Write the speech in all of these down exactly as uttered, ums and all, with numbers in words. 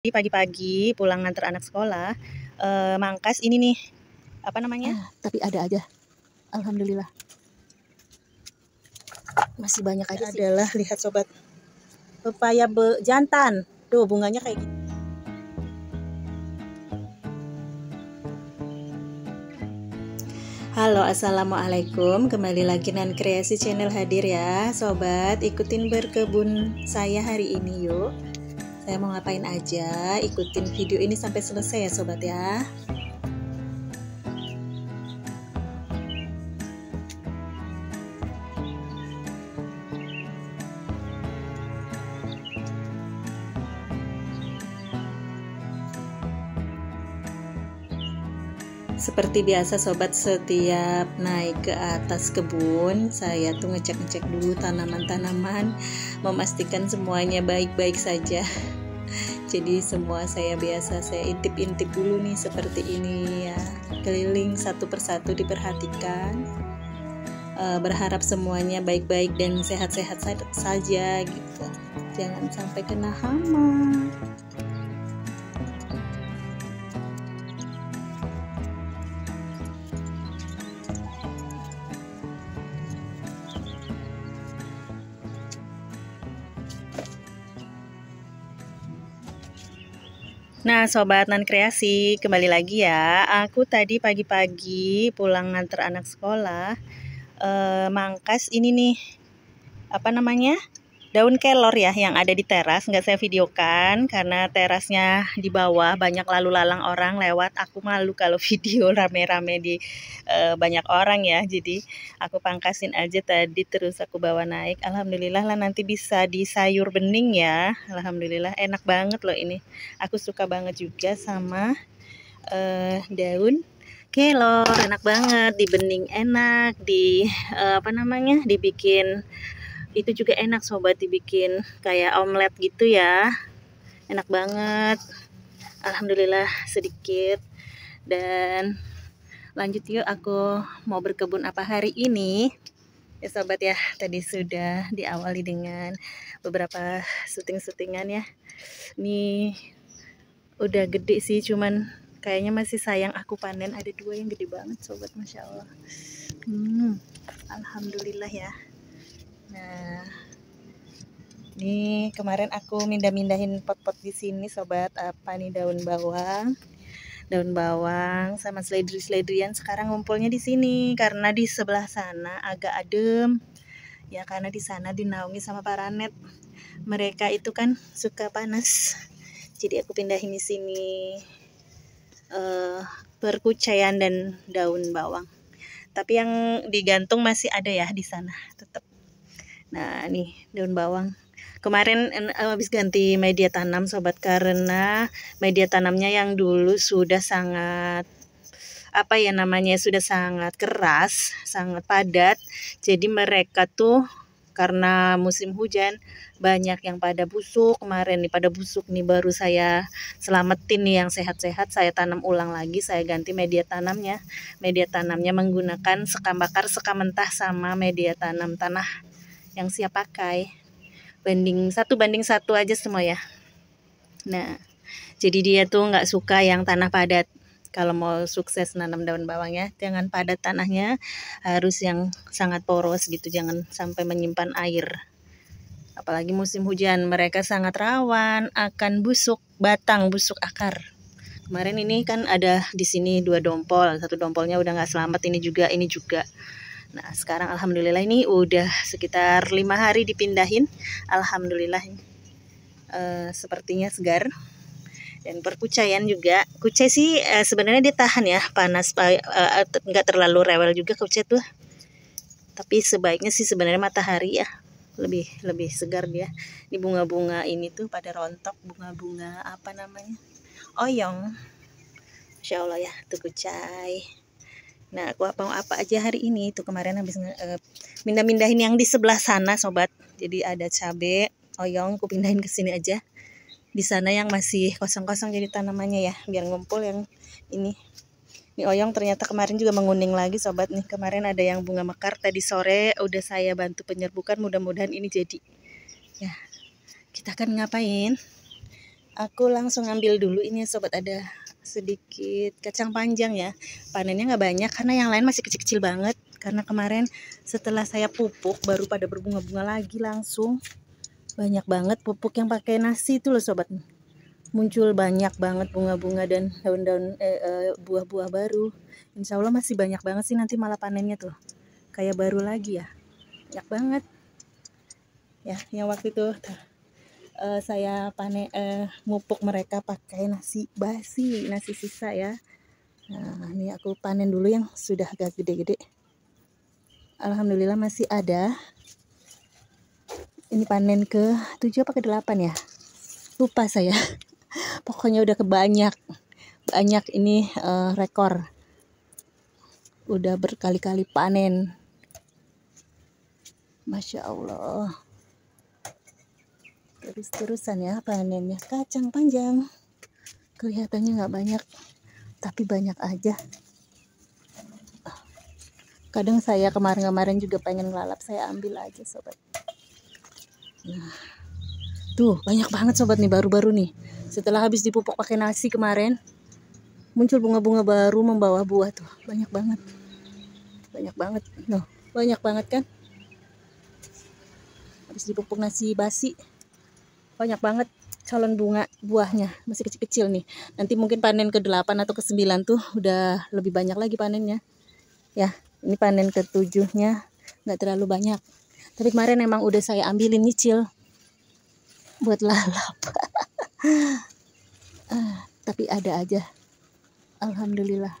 Pagi-pagi pulang nganter anak sekolah, eee, mangkas ini nih, apa namanya? Ah, tapi ada aja, alhamdulillah. Masih banyak aja sih. Adalah lihat sobat, pepaya be jantan, tuh bunganya kayak gini. Halo, assalamualaikum, kembali lagi Nan Kreasi Channel hadir ya sobat, ikutin berkebun saya hari ini yuk. Saya mau ngapain aja, ikutin video ini sampai selesai ya sobat ya. Seperti biasa sobat, setiap naik ke atas kebun saya tuh ngecek-ngecek dulu tanaman-tanaman, memastikan semuanya baik-baik saja. Jadi semua saya biasa saya intip-intip dulu nih seperti ini ya, keliling satu persatu diperhatikan, e, berharap semuanya baik-baik dan sehat-sehat saja gitu, jangan sampai kena hama. Nah sobat Nan Kreasi, kembali lagi ya. Aku tadi pagi-pagi pulang nganter anak sekolah, eh, mangkas ini nih, apa namanya, daun kelor ya yang ada di teras. Nggak saya videokan karena terasnya di bawah, banyak lalu lalang orang lewat. Aku malu kalau video rame-rame di uh, banyak orang ya, jadi aku pangkasin aja tadi, terus aku bawa naik. Alhamdulillah lah, nanti bisa di sayur bening ya. Alhamdulillah enak banget loh ini, aku suka banget juga sama uh, daun kelor, enak banget di bening, enak di uh, apa namanya, dibikin itu juga enak sobat, dibikin kayak omelet gitu ya, enak banget. Alhamdulillah sedikit. Dan lanjut yuk, aku mau berkebun apa hari ini ya sobat ya. Tadi sudah diawali dengan beberapa syuting-syutingan ya. Ini udah gede sih, cuman kayaknya masih sayang aku panen. Ada dua yang gede banget sobat, masya Allah. hmm, Alhamdulillah ya. Nah, ini kemarin aku mindah-mindahin pot-pot di sini sobat. Apa nih, daun bawang, daun bawang sama seledri-seledrian sekarang ngumpulnya di sini karena di sebelah sana agak adem ya, karena di sana dinaungi sama paranet. Mereka itu kan suka panas, jadi aku pindahin di sini uh, perkucaian dan daun bawang. Tapi yang digantung masih ada ya di sana tetap. Nah nih daun bawang, kemarin uh, habis ganti media tanam sobat, karena media tanamnya yang dulu sudah sangat apa ya namanya, sudah sangat keras, sangat padat. Jadi mereka tuh karena musim hujan banyak yang pada busuk. Kemarin nih pada busuk nih, baru saya selamatin nih yang sehat-sehat, saya tanam ulang lagi, saya ganti media tanamnya. Media tanamnya menggunakan sekam bakar, sekam mentah sama media tanam tanah yang siap pakai, banding satu banding satu aja semua ya. Nah jadi dia tuh nggak suka yang tanah padat. Kalau mau sukses nanam daun bawang ya, jangan padat tanahnya, harus yang sangat poros gitu, jangan sampai menyimpan air. Apalagi musim hujan, mereka sangat rawan akan busuk batang, busuk akar. Kemarin ini kan ada di sini dua dompol, satu dompolnya udah nggak selamat, ini juga, ini juga. Nah sekarang alhamdulillah ini udah sekitar lima hari dipindahin. Alhamdulillah uh, sepertinya segar. Dan perkucaian juga, kucai sih uh, sebenarnya dia tahan ya panas, uh, uh, nggak terlalu rewel juga kucai tuh. Tapi sebaiknya sih sebenarnya matahari ya, lebih lebih segar dia. Ini bunga-bunga ini tuh pada rontok, bunga-bunga apa namanya, oyong, masya Allah ya tuh kucai. Nah aku apa apa aja hari ini tuh, kemarin habis uh, mindah-mindahin yang di sebelah sana sobat. Jadi ada cabe, oyong, aku pindahin ke sini aja. Di sana yang masih kosong-kosong jadi tanamannya ya, biar ngumpul yang ini. Ini oyong ternyata kemarin juga menguning lagi sobat nih. Kemarin ada yang bunga mekar, tadi sore udah saya bantu penyerbukan, mudah-mudahan ini jadi. Ya, kita akan ngapain? Aku langsung ambil dulu ini sobat, ada sedikit kacang panjang ya. Panennya nggak banyak karena yang lain masih kecil-kecil banget. Karena kemarin setelah saya pupuk baru pada berbunga-bunga lagi langsung. Banyak banget pupuk yang pakai nasi itu loh sobat. Muncul banyak banget bunga-bunga dan daun-daun eh, eh, buah-buah baru. Insya Allah masih banyak banget sih nanti malah panennya tuh. Kayak baru lagi ya. Banyak banget. Ya, yang waktu itu uh, saya panen uh, mupuk mereka pakai nasi basi, nasi sisa ya. Nah, ini aku panen dulu yang sudah agak gede-gede. Alhamdulillah masih ada. Ini panen ke tujuh apa ke delapan ya? Lupa saya. Pokoknya udah kebanyak. Banyak ini uh, rekor. Udah berkali-kali panen. Masya Allah. Terus-terusan ya panennya. Kacang panjang. Kelihatannya nggak banyak, tapi banyak aja. Kadang saya kemarin-kemarin juga pengen ngelalap, saya ambil aja sobat. Nah, tuh banyak banget sobat nih baru-baru nih. Setelah habis dipupuk pakai nasi kemarin, muncul bunga-bunga baru membawa buah tuh. Banyak banget. Banyak banget. Noh, banyak banget kan? Habis dipupuk nasi basi. Banyak banget calon bunga buahnya, masih kecil-kecil nih. Nanti mungkin panen ke delapan atau ke sembilan tuh udah lebih banyak lagi panennya. Ya, ini panen ke tujuhnya nggak terlalu banyak. Tapi kemarin emang udah saya ambilin nyicil buat lalap. ah, tapi ada aja. Alhamdulillah.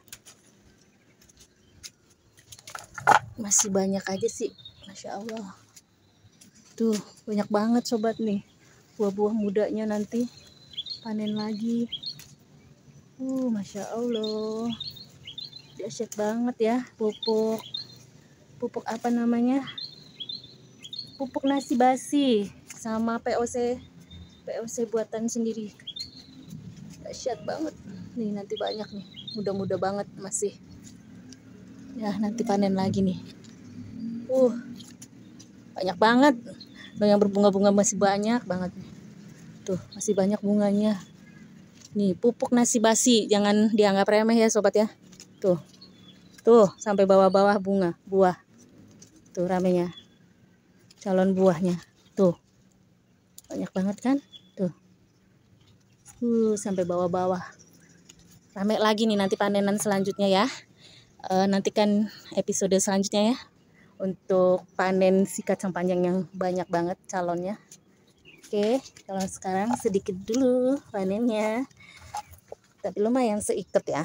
Masih banyak aja sih. Masya Allah. Tuh, banyak banget sobat nih. Buah-buah mudanya nanti panen lagi. Uh, Masya Allah. Dahsyat banget ya pupuk. Pupuk apa namanya? Pupuk nasi basi sama P O C. P O C buatan sendiri. Dahsyat banget. Nih nanti banyak nih. Mudah-mudah banget masih. Ya, nanti panen lagi nih. Uh. Banyak banget. Yang berbunga-bunga masih banyak banget nih. Tuh, masih banyak bunganya. Nih, pupuk nasi basi, jangan dianggap remeh ya sobat ya. Tuh. Tuh, sampai bawah-bawah bunga, buah. Tuh ramenya. Calon buahnya. Tuh. Banyak banget kan? Tuh. Uh, sampai bawah-bawah. Rame lagi nih nanti panenan selanjutnya ya. E, nantikan episode selanjutnya ya. Untuk panen si kacang panjang yang banyak banget calonnya. Oke, kalau sekarang sedikit dulu panennya. Tapi lumayan seikat ya.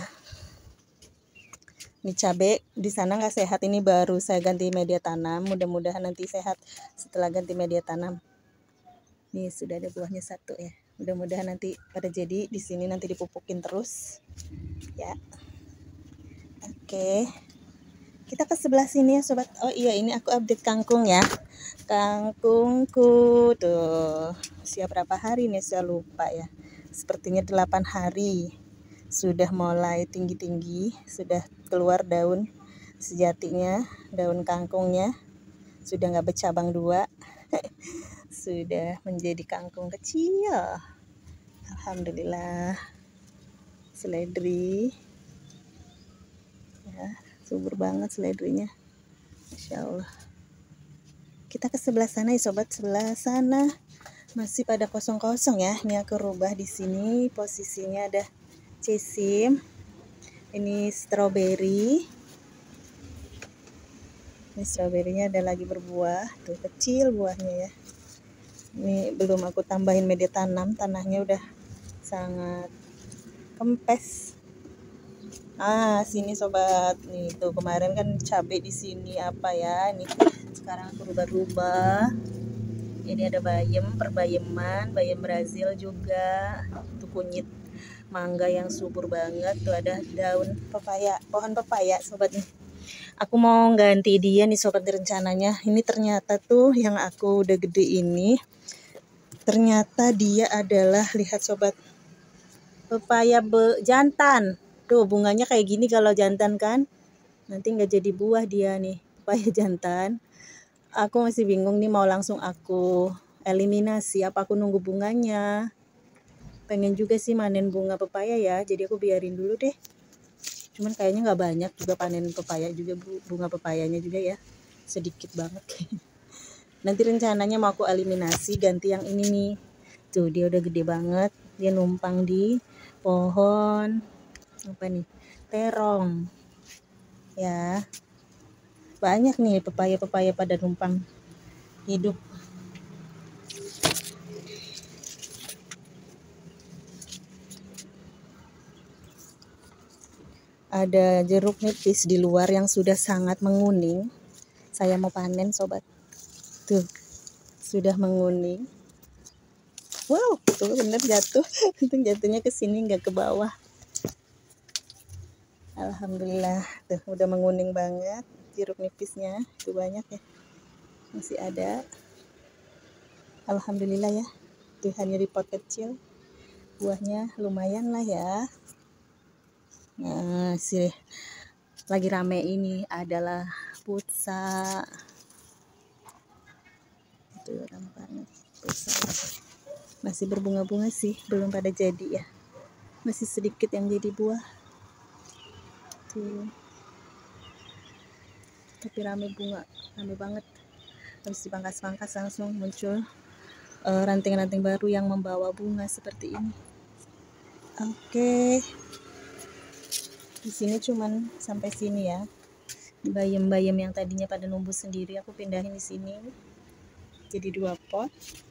Ini cabai di sana nggak sehat, ini baru saya ganti media tanam. Mudah-mudahan nanti sehat setelah ganti media tanam. Ini sudah ada buahnya satu ya. Mudah-mudahan nanti pada jadi di sini nanti dipupukin terus. Ya. Oke. Kita ke sebelah sini ya sobat. Oh iya, ini aku update kangkung ya. Kangkungku tuh siap berapa hari nih saya lupa ya. Sepertinya delapan hari. Sudah mulai tinggi-tinggi, sudah keluar daun sejatinya, daun kangkungnya sudah nggak bercabang dua. Sudah menjadi kangkung kecil. Alhamdulillah. Seledri. Ya, subur banget seledrinya. Masya Allah. Kita ke sebelah sana ya sobat, sebelah sana masih pada kosong-kosong ya. Ini aku rubah di sini posisinya, ada cesim. Ini stroberi. Ini stroberinya ada lagi berbuah, tuh kecil buahnya ya. Ini belum aku tambahin media tanam, tanahnya udah sangat kempes. Ah, sini sobat. Nih tuh kemarin kan cabai di sini apa ya? Ini sekarang aku rubah-rubah. Ini ada bayam, perbayeman, bayam Brazil juga. Tuh kunyit mangga yang subur banget. Tuh ada daun pepaya, pohon pepaya sobat nih. Aku mau ganti dia nih sobat rencananya. Ini ternyata tuh yang aku udah gede ini. Ternyata dia adalah, lihat sobat, pepaya be jantan. Tuh bunganya kayak gini kalau jantan kan. Nanti nggak jadi buah dia nih, pepaya jantan. Aku masih bingung nih mau langsung aku eliminasi apa aku nunggu bunganya. pengen juga sih manen bunga pepaya ya, jadi aku biarin dulu deh. Cuman kayaknya nggak banyak juga panen pepaya juga, bunga pepayanya juga ya, sedikit banget. Nanti rencananya mau aku eliminasi, ganti yang ini nih. Tuh dia udah gede banget, dia numpang di pohon apa nih, terong ya. Banyak nih pepaya-pepaya pada numpang hidup. Ada jeruk nipis di luar yang sudah sangat menguning. Saya mau panen sobat. Tuh, sudah menguning. Wow, tuh bener jatuh. Untung jatuhnya ke sini nggak ke bawah. Alhamdulillah, tuh udah menguning banget jeruk nipisnya. Tuh banyak ya. Masih ada. Alhamdulillah ya. Tuh hanya di pot kecil. Buahnya lumayan lah ya. Nah, sih lagi rame ini adalah putsa. Itu rame banget putsa. Masih berbunga-bunga sih, belum pada jadi ya. Masih sedikit yang jadi buah. Tuh. Tapi rame bunga, rame banget. Habis dipangkas-pangkas langsung muncul uh, ranting-ranting baru yang membawa bunga seperti ini. Oke. Di sini cuman sampai sini ya. Bayam-bayam yang tadinya pada numbuh sendiri aku pindahin di sini. Jadi dua pot.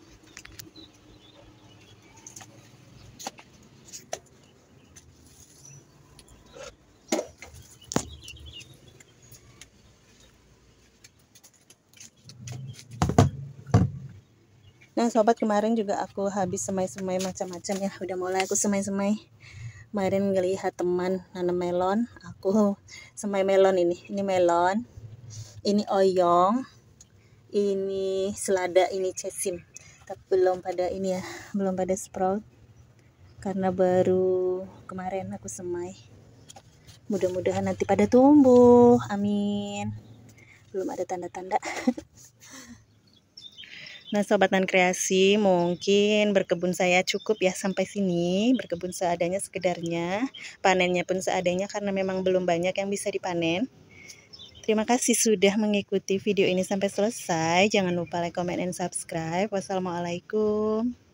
Nah sobat, kemarin juga aku habis semai-semai macam-macam ya. Udah mulai aku semai-semai. Kemarin ngelihat teman nanam melon, aku semai melon ini. Ini melon, ini oyong, ini selada, ini cesim. Tapi belum pada ini ya, belum pada sprout. Karena baru kemarin aku semai. Mudah-mudahan nanti pada tumbuh, amin. Belum ada tanda-tanda. Nah sobat Nan Kreasi, mungkin berkebun saya cukup ya sampai sini. Berkebun seadanya sekedarnya, panennya pun seadanya karena memang belum banyak yang bisa dipanen. Terima kasih sudah mengikuti video ini sampai selesai. Jangan lupa like, comment, and subscribe. Wassalamualaikum.